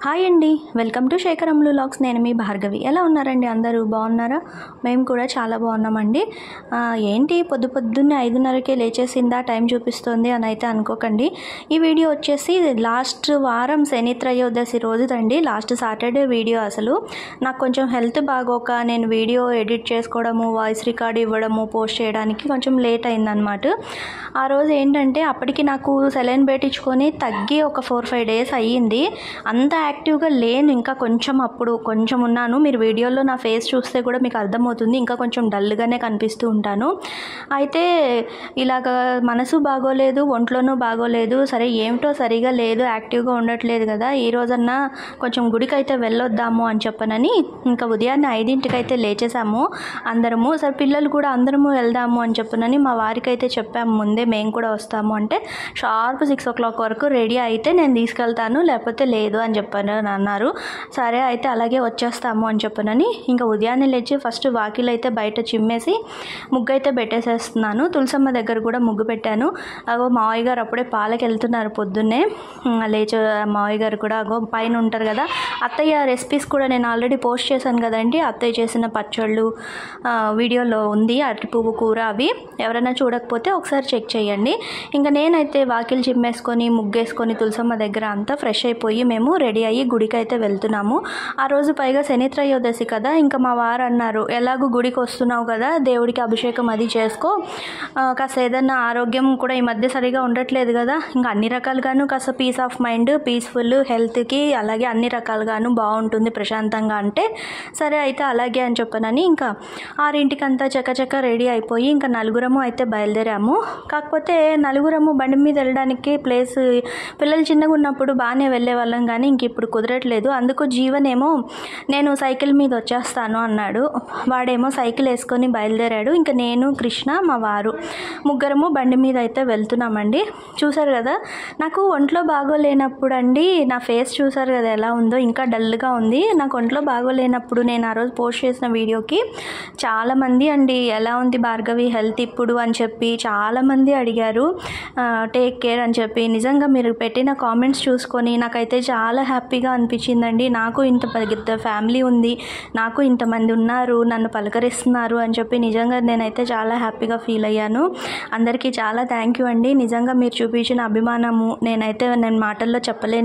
Hi అండి, welcome to శేఖరములు vlogs. నేను మీ భార్గవి. ఎలా ఉన్నారండి? అందరూ బాగున్నారా? మేము కూడా చాలా బాగున్నామండి. ఏంటి పొద్దున్నే 5:30కే లేచేసిందా టైం చూపిస్తుంది అని అయితే అనుకోకండి. ఈ వీడియో వచ్చేసి లాస్ట్ వారం శని త్రయోదశి రోజుదండి, లాస్ట్ సాటర్డే వీడియో. అసలు నాకు కొంచెం హెల్త్ బాగోక నేను వీడియో ఎడిట్ చేసుకోవడము, వాయిస్ రికార్డ్ ఇవ్వడము, పోస్ట్ చేయడానికి కొంచెం లేట్ అయిందనమాట. ఆ రోజు ఏంటంటే అప్పటికి నాకు సెలైన్ పెట్టించుకొని తగ్గి ఒక 4-5 డేస్ అయ్యింది. అంత యాక్టివ్గా లేను, ఇంకా కొంచెం ఉన్నాను. మీరు వీడియోలో నా ఫేస్ చూస్తే కూడా మీకు అర్థమవుతుంది, ఇంకా కొంచెం డల్గానే కనిపిస్తూ ఉంటాను. అయితే ఇలాగ మనసు బాగోలేదు, ఒంట్లోనూ బాగోలేదు. సరే ఏమిటో సరిగా లేదు, యాక్టివ్గా ఉండట్లేదు కదా, ఈ రోజన్నా కొంచెం గుడికి అయితే వెళ్ళొద్దాము అని చెప్పనని ఇంకా ఉదయాన్నే 5ంటికి అయితే లేచేసాము అందరము. సరే పిల్లలు కూడా అందరము వెళ్దాము అని చెప్పనని మా వారికి అయితే చెప్పాము ముందే, మేము కూడా వస్తాము అంటే షార్ప్ 6 o'clock వరకు రెడీ అయితే నేను తీసుకెళ్తాను, లేకపోతే లేదు అని చెప్పాను అన్నారు. సరే అయితే అలాగే వచ్చేస్తాము అని చెప్పనని ఇంకా ఉదయాన్నే లేచి ఫస్ట్ వాకిలు అయితే బయట చిమ్మేసి ముగ్గు అయితే పెట్టేసేస్తున్నాను. తులసమ్మ దగ్గర కూడా ముగ్గు పెట్టాను. అగో మావయ్య గారు అప్పుడే పాలకి వెళ్తున్నారు పొద్దున్నే. లేచి మావయ్య గారు కూడా అగో పైన ఉంటారు కదా. అత్తయ్య రెసిపీస్ కూడా నేను ఆల్రెడీ పోస్ట్ చేశాను కదండి, అత్తయ్య చేసిన పచ్చళ్ళు వీడియోలో ఉంది, అరటి పువ్వు కూర. అవి ఎవరైనా చూడకపోతే ఒకసారి చెక్ చేయండి. ఇంకా నేనైతే వాకిలు చిమ్మేసుకొని ముగ్గేసుకొని తులసమ్మ దగ్గర అంతా ఫ్రెష్ అయిపోయి మేము రెడీ అయ్యి గుడికి అయితే వెళ్తున్నాము. ఆ రోజు పైగా శని త్రయోదశి కదా, ఇంకా మా వారు అన్నారు, ఎలాగో గుడికి వస్తున్నావు కదా దేవుడికి అభిషేకం అది చేసుకో, కాస్త ఏదన్నా ఆరోగ్యం కూడా ఈ మధ్య సరిగా ఉండట్లేదు కదా, ఇంకా అన్ని రకాలుగాను కాస్త పీస్ ఆఫ్ మైండ్, పీస్ఫుల్ హెల్త్కి అలాగే అన్ని రకాలుగాను బాగుంటుంది ప్రశాంతంగా అంటే సరే అయితే అలాగే అని చెప్పనని ఇంకా 6ంటికంతా చకచక రెడీ అయిపోయి ఇంకా నలుగురము అయితే బయలుదేరాము. కాకపోతే నలుగురము బండి మీద వెళ్ళడానికి ప్లేస్, పిల్లలు చిన్నగా ఉన్నప్పుడు బాగానే వెళ్ళే వాళ్ళం కానీ ఇంక ఇప్పుడు కుదరట్లేదు. అందుకు జీవనేమో నేను సైకిల్ మీద వచ్చేస్తాను అన్నాడు. వాడేమో సైకిల్ వేసుకొని బయలుదేరాడు. ఇంకా నేను, కృష్ణ, మా వారు ముగ్గురము బండి మీద అయితే వెళ్తున్నామండి. చూసారు కదా, నాకు ఒంట్లో బాగోలేనప్పుడు అండి నా ఫేస్ చూసారు కదా ఎలా ఉందో, ఇంకా డల్గా ఉంది. నాకు ఒంట్లో బాగోలేనప్పుడు నేను ఆ రోజు పోస్ట్ చేసిన వీడియోకి చాలామంది అండి ఎలా ఉంది భార్గవి హెల్త్ ఇప్పుడు అని చెప్పి చాలామంది అడిగారు, టేక్ కేర్ అని చెప్పి. నిజంగా మీరు పెట్టిన కామెంట్స్ చూసుకొని నాకైతే చాలా హ్యాపీగా అనిపించిందండి. నాకు ఇంత పెద్ద ఫ్యామిలీ ఉంది, నాకు ఇంతమంది ఉన్నారు, నన్ను పలకరిస్తున్నారు అని చెప్పి నిజంగా నేనైతే చాలా హ్యాపీగా ఫీల్ అయ్యాను. అందరికీ చాలా థ్యాంక్ యూ అండి. నిజంగా మీరు చూపించిన అభిమానము నేను మాటల్లో చెప్పలేను.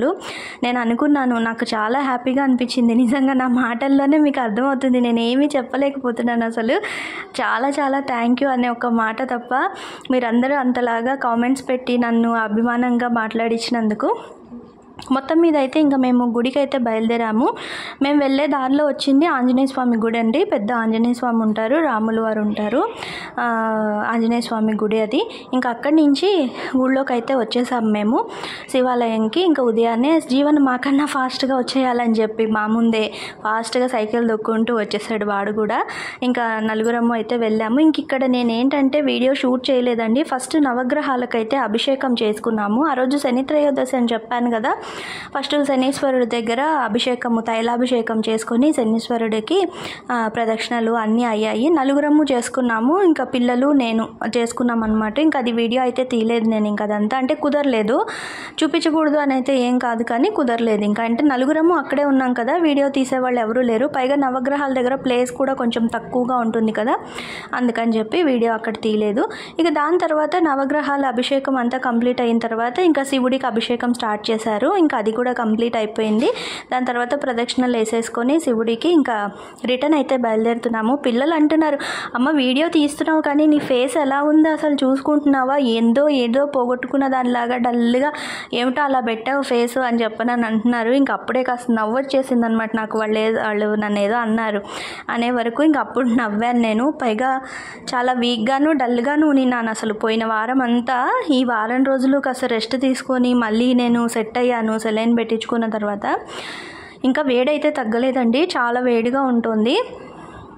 నేను అనుకున్నాను, నాకు చాలా హ్యాపీగా అనిపించింది. నిజంగా నా మాటల్లోనే మీకు అర్థమవుతుంది, నేను ఏమీ చెప్పలేకపోతున్నాను. అసలు చాలా చాలా థ్యాంక్ యూ అనే ఒక మాట తప్ప మీరందరూ అంతలాగా కామెంట్స్ పెట్టి నన్ను అభిమానంగా మాట్లాడించినందుకు. మొత్తం మీద అయితే ఇంకా మేము గుడికి అయితే బయలుదేరాము. మేము వెళ్ళే దారిలో వచ్చింది ఆంజనేయ స్వామి గుడి అండి. పెద్ద ఆంజనేయ స్వామి ఉంటారు, రాములు వారు ఉంటారు, ఆంజనేయ స్వామి గుడి అది. ఇంకా అక్కడి నుంచి ఊళ్ళోకి అయితే వచ్చేసాము మేము శివాలయంకి. ఇంకా ఉదయాన్నే జీవన్ మాకన్నా ఫాస్ట్గా వచ్చేయాలని చెప్పి మా ముందే ఫాస్ట్గా సైకిల్ దొక్కుంటూ వచ్చేసాడు వాడు కూడా. ఇంకా నలుగురము అయితే వెళ్ళాము. ఇంక ఇక్కడ నేనేంటంటే వీడియో షూట్ చేయలేదండి. ఫస్ట్ నవగ్రహాలకైతే అభిషేకం చేసుకున్నాము. ఆ రోజు శని త్రయోదశి అని చెప్పాను కదా, ఫస్ట్ శనీశ్వరుడి దగ్గర అభిషేకము, తైలాభిషేకం చేసుకొని శనీశ్వరుడికి ప్రదక్షిణలు అన్నీ అయ్యాయి. నలుగురము చేసుకున్నాము, ఇంకా పిల్లలు నేను చేసుకున్నాం అనమాట. ఇంకా అది వీడియో అయితే తీయలేదు నేను. ఇంకా అదంతా అంటే కుదరలేదు, చూపించకూడదు అని అయితే ఏం కాదు కానీ కుదరలేదు. ఇంకా అంటే నలుగురము అక్కడే ఉన్నాం కదా, వీడియో తీసేవాళ్ళు ఎవరూ లేరు. పైగా నవగ్రహాల దగ్గర ప్లేస్ కూడా కొంచెం తక్కువగా ఉంటుంది కదా, అందుకని చెప్పి వీడియో అక్కడ తీయలేదు. ఇక దాని తర్వాత నవగ్రహాల అభిషేకం అంతా కంప్లీట్ అయిన తర్వాత ఇంకా శివుడికి అభిషేకం స్టార్ట్ చేశారు. ఇంకా అది కూడా కంప్లీట్ అయిపోయింది. దాని తర్వాత ప్రదక్షిణలు వేసేసుకొని శివుడికి ఇంకా రిటర్న్ అయితే బయలుదేరుతున్నాము. పిల్లలు అంటున్నారు, అమ్మ వీడియో తీస్తున్నావు కానీ నీ ఫేస్ ఎలా ఉందో అసలు చూసుకుంటున్నావా, ఏదో పోగొట్టుకున్న దానిలాగా డల్గా ఏమిటో అలా పెట్టావు ఫేస్ అని చెప్పనని అంటున్నారు. ఇంక అప్పుడే కాస్త నవ్వు వచ్చేసింది అనమాట నాకు. వాళ్ళు నన్ను ఏదో అన్నారు అనే వరకు ఇంక అప్పుడు నవ్వాను నేను. పైగా చాలా వీక్గాను డల్గాను ఉన్నాను అసలు పోయిన వారం అంతా. ఈ వారం రోజులు కాస్త రెస్ట్ తీసుకొని మళ్ళీ నేను సెట్ అయ్యాను సెలైన్ పెట్టించుకున్న తర్వాత. ఇంకా వేడైతే తగ్గలేదండి, చాలా వేడిగా ఉంటుంది.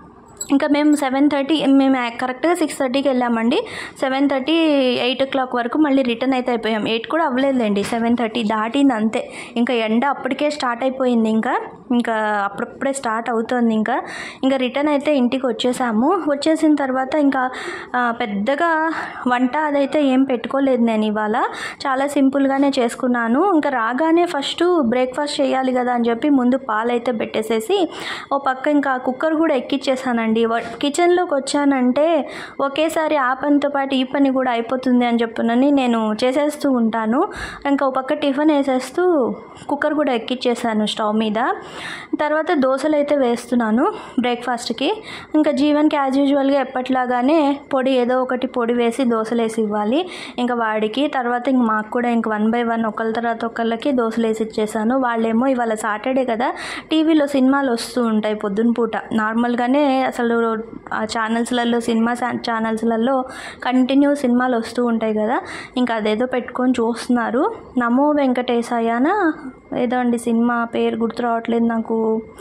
ఇంకా మేము 7:30 మేము కరెక్ట్గా 6:30కి వెళ్ళామండి. 7:30 8 o'clock వరకు మళ్ళీ రిటర్న్ అయితే అయిపోయాం. 8 కూడా అవ్వలేదులేండి, 7:30 దాటింది అంతే. ఇంకా ఎండ అప్పటికే స్టార్ట్ అయిపోయింది, ఇంకా అప్పుడప్పుడే స్టార్ట్ అవుతుంది. ఇంకా రిటర్న్ అయితే ఇంటికి వచ్చేసాము. వచ్చేసిన తర్వాత ఇంకా పెద్దగా వంట అదైతే ఏం పెట్టుకోలేదు నేను ఇవాళ. చాలా సింపుల్గానే చేసుకున్నాను. ఇంకా రాగానే ఫస్ట్ బ్రేక్ఫాస్ట్ చేయాలి కదా అని చెప్పి ముందు పాలైతే పెట్టేసేసి ఓ పక్క ఇంకా కుక్కర్ కూడా ఎక్కిచ్చేసానండి. కిచెన్లోకి వచ్చానంటే ఒకేసారి ఆ పనితో పాటు ఈ పని కూడా అయిపోతుంది అని చెప్పనని నేను చేసేస్తూ ఉంటాను. ఇంకా ఒక పక్క టిఫిన్ వేసేస్తూ కుక్కర్ కూడా ఎక్కిచ్చేసాను స్టవ్ మీద. తర్వాత దోశలు అయితే వేస్తున్నాను బ్రేక్ఫాస్ట్కి. ఇంకా జీవన్కి యాజ్ యూజువల్గా ఎప్పట్లాగానే పొడి ఏదో ఒకటి పొడి వేసి దోశలు వేసి ఇవ్వాలి ఇంకా వాడికి. తర్వాత ఇంక మాకు కూడా ఇంక 1 by 1 ఒకళ్ళ తర్వాత ఒకళ్ళకి దోశలు వేసి ఇచ్చేసాను. వాళ్ళేమో ఇవాళ సాటర్డే కదా, టీవీలో సినిమాలు వస్తూ ఉంటాయి పొద్దున పూట. నార్మల్గానే అసలు ఆ ఛానల్స్లలో సినిమా ఛానల్స్లలో కంటిన్యూ సినిమాలు వస్తూ ఉంటాయి కదా, ఇంకా అదేదో పెట్టుకొని చూస్తున్నారు. నమో వెంకటేశాయనా ఏదో అండి, సినిమా పేరు గుర్తు రావట్లేదు నాకు.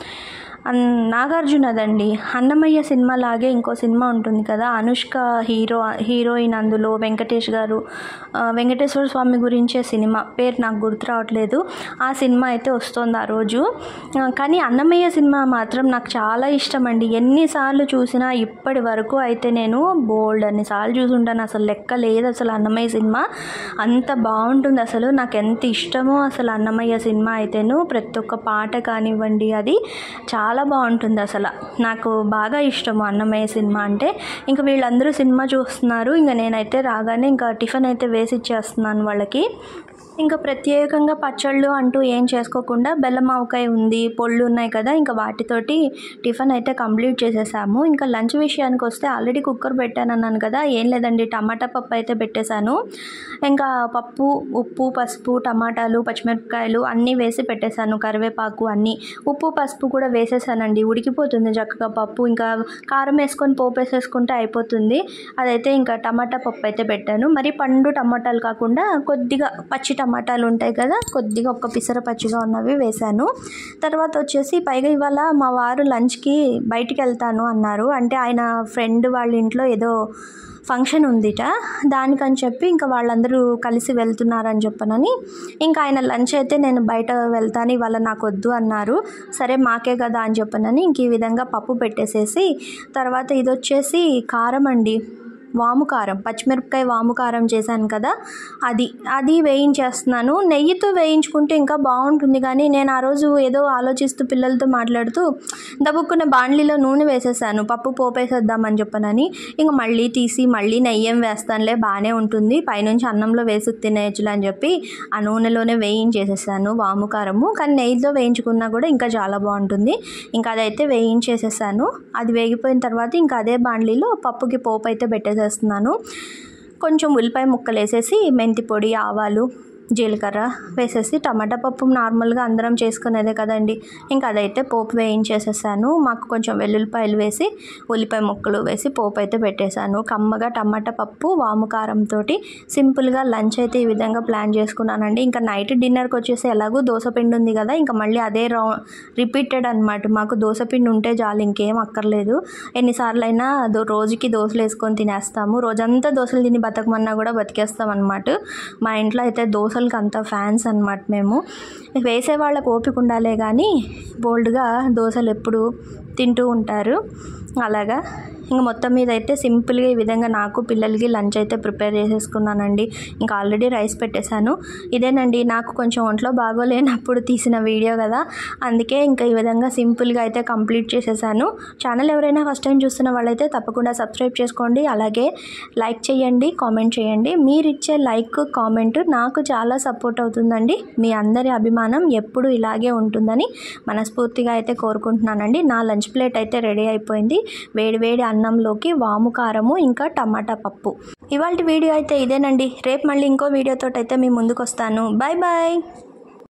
నాగార్జునదండి. అన్నమయ్య సినిమా లాగే ఇంకో సినిమా ఉంటుంది కదా, అనుష్క హీరోయిన్ అందులో, వెంకటేశ్వర స్వామి గురించే సినిమా పేరు నాకు గుర్తు రావట్లేదు. ఆ సినిమా అయితే వస్తుంది ఆ రోజు. కానీ అన్నమయ్య సినిమా మాత్రం నాకు చాలా ఇష్టం అండి. ఎన్నిసార్లు చూసినా ఇప్పటి వరకు అయితే నేను బోల్డ్ అన్నిసార్లు చూసుంటాను, అసలు లెక్క లేదు అసలు. అన్నమయ్య సినిమా అంత బాగుంటుంది అసలు. నాకు ఎంత ఇష్టమో అసలు అన్నమయ్య సినిమా అయితేను. ప్రతి ఒక్క పాట కానివ్వండి, అది చాలా బాగుంటుంది అసలు. నాకు బాగా ఇష్టము అన్నమయ్య సినిమా అంటే. ఇంకా వీళ్ళందరూ సినిమా చూస్తున్నారు. ఇంకా నేనైతే రాగానే ఇంకా టిఫిన్ అయితే వేసి ఇచ్చేస్తున్నాను వాళ్ళకి. ఇంకా ప్రత్యేకంగా పచ్చళ్ళు అంటూ ఏం చేసుకోకుండా బెల్లం ఆవకాయ ఉంది, పొళ్ళు ఉన్నాయి కదా, ఇంకా వాటితోటి టిఫిన్ అయితే కంప్లీట్ చేసేసాము. ఇంకా లంచ్ విషయానికి వస్తే ఆల్రెడీ కుక్కర్ పెట్టాను అన్నాను కదా, ఏం లేదండి, టమాటా పప్పు అయితే పెట్టేశాను. ఇంకా పప్పు, ఉప్పు, పసుపు, టమాటాలు, పచ్చిమిరపకాయలు అన్నీ వేసి పెట్టేశాను, కరివేపాకు అన్నీ. ఉప్పు పసుపు కూడా వేసేసానండి, ఉడికిపోతుంది చక్కగా పప్పు. ఇంకా కారం వేసుకొని పోపు వేసేసుకుంటే అయిపోతుంది. అదైతే ఇంకా టమాటా పప్పు అయితే పెట్టాను. మరి పండు టమాటాలు కాకుండా కొద్దిగా పచ్చి టమాటాలు ఉంటాయి కదా, కొద్దిగా ఒక్క పిసర పచ్చిగా ఉన్నవి వేశాను. తర్వాత వచ్చేసి పైగా ఇవాళ మా వారు లంచ్కి బయటికి వెళ్తాను అన్నారు. అంటే ఆయన ఫ్రెండ్ వాళ్ళ ఇంట్లో ఏదో ఫంక్షన్ ఉందిట, దానికని చెప్పి ఇంకా వాళ్ళందరూ కలిసి వెళ్తున్నారని చెప్పనని ఇంకా ఆయన లంచ్ అయితే నేను బయట వెళ్తాను ఇవాళ నాకు వద్దు అన్నారు. సరే మాకే కదా అని చెప్పనని ఇంక ఈ విధంగా పప్పు పెట్టేసేసి, తర్వాత ఇది వచ్చేసి కారం అండి, వాము కారం, పచ్చిమిరపకాయ వాము కారం చేశాను కదా, అది వేయించేస్తున్నాను. నెయ్యితో వేయించుకుంటే ఇంకా బాగుంటుంది, కానీ నేను ఆ రోజు ఏదో ఆలోచిస్తూ పిల్లలతో మాట్లాడుతూ దబ్బుక్కున్న బాండ్లీలో నూనె వేసేసాను, పప్పు పోపేసేద్దామని చెప్పనని. ఇంకా మళ్ళీ తీసి మళ్ళీ నెయ్యి వేస్తానులే బాగానే ఉంటుంది, పైనుంచి అన్నంలో వేసి తినేయచ్చులే అని చెప్పి ఆ నూనెలోనే వేయించేసేసాను వాము కారము. కానీ నెయ్యితో వేయించుకున్నా కూడా ఇంకా చాలా బాగుంటుంది. ఇంకా అదైతే వేయించేసేసాను. అది వేగిపోయిన తర్వాత ఇంకా అదే బాండ్లీలో పప్పుకి పోపు అయితే పెట్టేసేస్తున్నాను. కొంచెం ఉల్లిపాయ ముక్కలు వేసేసి మెంతి పొడి, ఆవాలు, జీలకర్ర వేసేసి, టమాటా పప్పు నార్మల్గా అందరం చేసుకునేదే కదండి, ఇంకా అదైతే పోపు వేయించేసేసాను. మాకు కొంచెం వెల్లుల్లిపాయలు వేసి ఉల్లిపాయ ముక్కలు వేసి పోపు అయితే పెట్టేశాను. కమ్మగా టమాటా పప్పు వాము కారంతో సింపుల్గా లంచ్ అయితే ఈ విధంగా ప్లాన్ చేసుకున్నానండి. ఇంకా నైట్ డిన్నర్కి వచ్చేసి ఎలాగో దోసపిండి ఉంది కదా, ఇంకా మళ్ళీ అదే రిపీటెడ్ అనమాట. మాకు దోసపిండి ఉంటే చాలు, ఇంకేం అక్కర్లేదు. ఎన్నిసార్లు అయినా రోజుకి దోశలు వేసుకొని తినేస్తాము. రోజంతా దోశలు తిని బతకమన్నా కూడా బతికేస్తాం అనమాట. మా ఇంట్లో అయితే దోశలు అంత ఫ్యాన్స్ అనమాట మేము. వేసే వాళ్ళకు ఓపిక ఉండాలే కానీ బోల్డ్గా దోశలు ఎప్పుడు తింటూ ఉంటారు. అలాగా ఇంకా మొత్తం మీద అయితే సింపుల్గా ఈ విధంగా నాకు పిల్లలకి లంచ్ అయితే ప్రిపేర్ చేసేసుకున్నానండి. ఇంకా ఆల్రెడీ రైస్ పెట్టేశాను. ఇదేనండి నాకు కొంచెం ఒంట్లో బాగోలేనప్పుడు తీసిన వీడియో కదా, అందుకే ఇంకా ఈ విధంగా సింపుల్గా అయితే కంప్లీట్ చేసేసాను. ఛానల్ ఎవరైనా ఫస్ట్ టైం చూస్తున్న వాళ్ళైతే తప్పకుండా సబ్స్క్రైబ్ చేసుకోండి, అలాగే లైక్ చేయండి, కామెంట్ చేయండి. మీరు ఇచ్చే లైక్, కామెంట్ నాకు చాలా సపోర్ట్ అవుతుందండి. మీ అందరి అభిమానం ఎప్పుడు ఇలాగే ఉంటుందని మనస్ఫూర్తిగా అయితే కోరుకుంటున్నానండి. నా లంచ్ ప్లేట్ అయితే రెడీ అయిపోయింది. వేడి అన్నంలోకి వాము కారము ఇంకా టమాటా పప్పు. ఇవాళ వీడియో అయితే ఇదేనండి. రేపు మళ్ళీ ఇంకో వీడియోతో అయితే మీ ముందుకు వస్తాను. Bye bye.